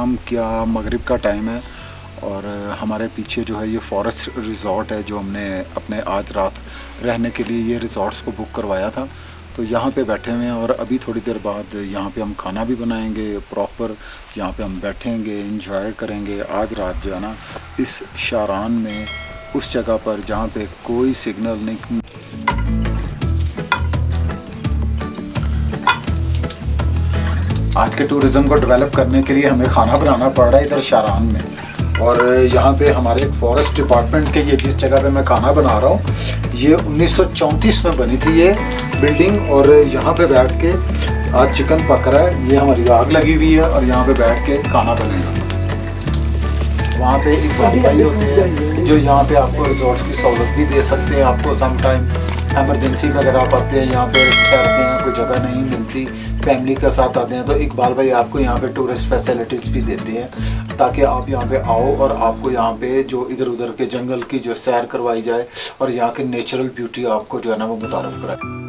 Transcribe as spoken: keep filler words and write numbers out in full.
शाम क्या मगरिब का टाइम है और हमारे पीछे जो है ये फॉरेस्ट रिज़ॉर्ट है जो हमने अपने आज रात रहने के लिए ये रिज़ॉर्ट्स को बुक करवाया था। तो यहाँ पे बैठे हुए हैं और अभी थोड़ी देर बाद यहाँ पे हम खाना भी बनाएंगे प्रॉपर, यहाँ पे हम बैठेंगे, एंजॉय करेंगे आज रात जो है ना इस शारान में, उस जगह पर जहाँ पे कोई सिग्नल नहीं। आज के टूरिज़्म को डेवलप करने के लिए हमें खाना बनाना पड़ रहा है इधर शारान में। और यहाँ पे हमारे एक फॉरेस्ट डिपार्टमेंट के, ये जिस जगह पे मैं खाना बना रहा हूँ ये उन्नीस सौ चौंतीस में बनी थी ये बिल्डिंग। और यहाँ पे बैठ के आज चिकन पक रहा है, ये हमारी आग लगी हुई है और यहाँ पे बैठ के खाना बनेगा। वहाँ पे एक बड़ी भाई होते हैं जो यहाँ पे आपको रिजॉर्ट की सहूलत भी दे सकते हैं। आपको सम टाइम एमरजेंसी वगैरह आप आते हैं, यहाँ पे ठहरते हैं, कोई जगह नहीं मिलती, फैमिली के साथ आते हैं, तो इकबाल भाई आपको यहाँ पे टूरिस्ट फैसिलिटीज़ भी देते हैं ताकि आप यहाँ पे आओ और आपको यहाँ पे जो इधर उधर के जंगल की जो सैर करवाई जाए और यहाँ के नेचुरल ब्यूटी आपको जो है ना वो मुतारफ़ कराए।